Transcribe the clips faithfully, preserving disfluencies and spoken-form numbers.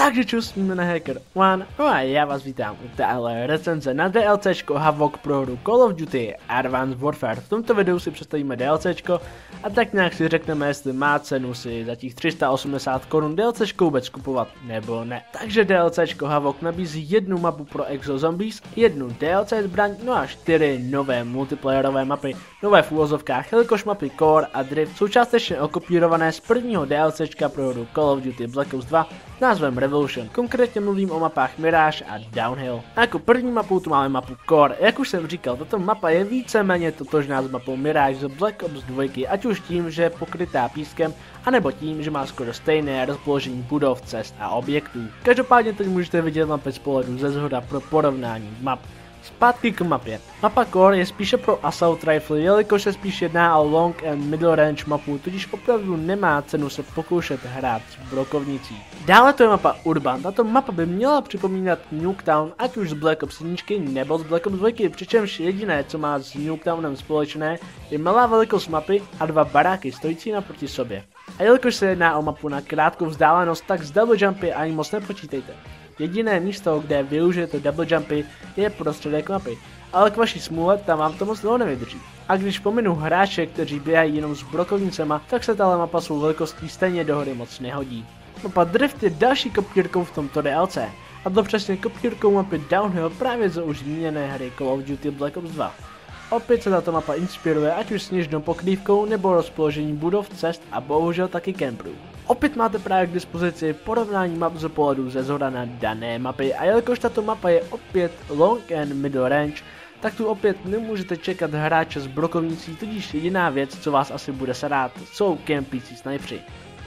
Takže čus, jmenuje Hacker One, no a já vás vítám u téhle recenze na DLCčko Havoc pro hru Call of Duty Advanced Warfare. V tomto videu si představíme DLCčko a tak nějak si řekneme, jestli má cenu si za těch tři sta osmdesát korun DLCčko vůbec kupovat nebo ne. Takže DLCčko Havoc nabízí jednu mapu pro Exo Zombies, jednu D L C zbraň, no a čtyři nové multiplayerové mapy, nové v úvozovkách, jelikož mapy Core a Drift jsou částečně okopírované z prvního DLCčka pro hru Call of Duty Black Ops dva s názvem Revolution. Konkrétně mluvím o mapách Mirage a Downhill. A jako první mapu tu máme mapu Core. Jak už jsem říkal, tato mapa je víceméně totožná s mapou Mirage z Black Ops dva, ať už tím, že je pokrytá pískem, anebo tím, že má skoro stejné rozpoložení budov, cest a objektů. Každopádně teď můžete vidět mapy z pohledu ze zhora pro porovnání map. Zpátky k mapě. Mapa Core je spíše pro Assault Rifle, jelikož se spíš jedná o long and middle range mapu, tudíž opravdu nemá cenu se pokoušet hrát s brokovnicí. Dále to je mapa Urban. Tato mapa by měla připomínat Nuketown, ať už z Black Ops jedna nebo z Black Ops dva, přičemž jediné, co má s Nuketownem společné, je malá velikost mapy a dva baráky stojící naproti sobě. A jelikož se jedná o mapu na krátkou vzdálenost, tak z double jumpy ani moc nepočítejte. Jediné místo, kde využijete double jumpy, je prostředek mapy, ale k vaší smůle tam vám to moc dlouho nevydrží. A když pominu hráče, kteří běhají jenom s brokovnicema, tak se tahle mapa svou velikostí stejně do hry moc nehodí. Mapa Drift je další kopírkou v tomto D L C, a to přesně kopírkou mapy Downhill právě z už zmíněné hry Call of Duty Black Ops dva. Opět se tato mapa inspiruje ať už sněžnou pokrývkou nebo rozpoložení budov, cest a bohužel taky kemprů. Opět máte právě k dispozici porovnání map z pohledu ze zhora na dané mapy a jelikož tato mapa je opět long and middle range, tak tu opět nemůžete čekat hráče s brokovnicí, tudíž jediná věc, co vás asi bude sadat, jsou kempící snajpři.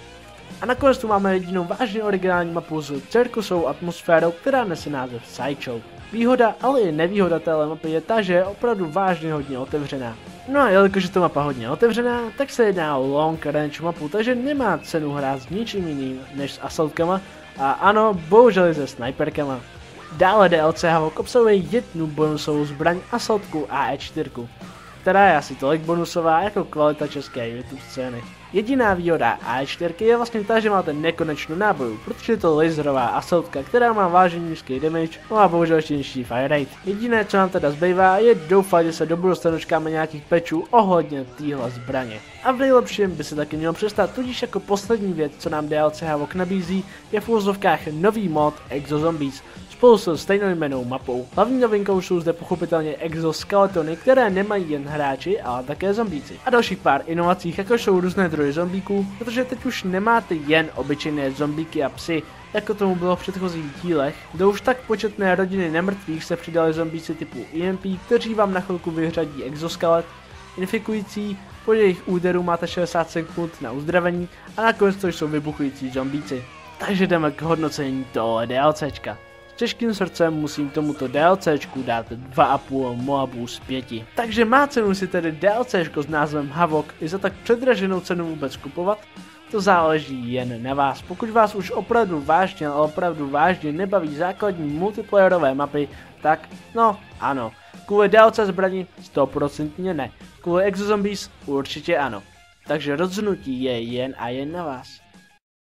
A nakonec tu máme jedinou vážně originální mapu s cirkusovou atmosférou, která nese název Sideshow. Výhoda, ale i nevýhoda téhle mapy je ta, že je opravdu vážně hodně otevřená. No a jelikož je to mapa hodně otevřená, tak se jedná o long range mapu, takže nemá cenu hrát s ničím jiným než s assaultkama a ano, bohužel i se sniperkama. Dále D L C Havoc obsahuje jednu bonusovou zbraň assaultku A E čtyři, která je asi tolik bonusová jako kvalita české YouTube scény. Jediná výhoda A E čtyři je vlastně ta, že máte nekonečnou nábojů, protože je to laserová assaultka, která má vážně nízký damage, no a bohužel ještě nižší fire rate. Jediné, co nám teda zbývá, je doufat, že se do budoucna dočkáme nějakých patchů ohledně téhle zbraně. A v nejlepším by se taky mělo přestat, tudíž jako poslední věc, co nám D L C Havoc nabízí, je v úvozovkách nový mod Exo Zombies spolu se stejnojmennou mapou. Hlavní novinkou jsou zde pochopitelně exoskeletony, které nemají jen hráči, ale také zombíci. A dalších pár inovací, jako jsou různé druhy zombíků, protože teď už nemáte jen obyčejné zombíky a psy, jako tomu bylo v předchozích dílech. Do už tak početné rodiny nemrtvých se přidali zombíci typu E M P, kteří vám na chvilku vyřadí exoskelet, infikující, po jejich úderu máte šedesát sekund na uzdravení a nakonec to jsou vybuchující zombíci. Takže jdeme k hodnocení tohle DLCčka. S těžkým srdcem musím tomuto DLCčku dát dva a půl Moabů z pěti. Takže má cenu si tedy DLCčko s názvem Havoc i za tak předraženou cenu vůbec kupovat? To záleží jen na vás. Pokud vás už opravdu vážně, ale opravdu vážně nebaví základní multiplayerové mapy, tak no ano. Kvůli D L C zbraní sto procent ne. Kvůli Exo Zombies určitě ano. Takže rozhodnutí je jen a jen na vás.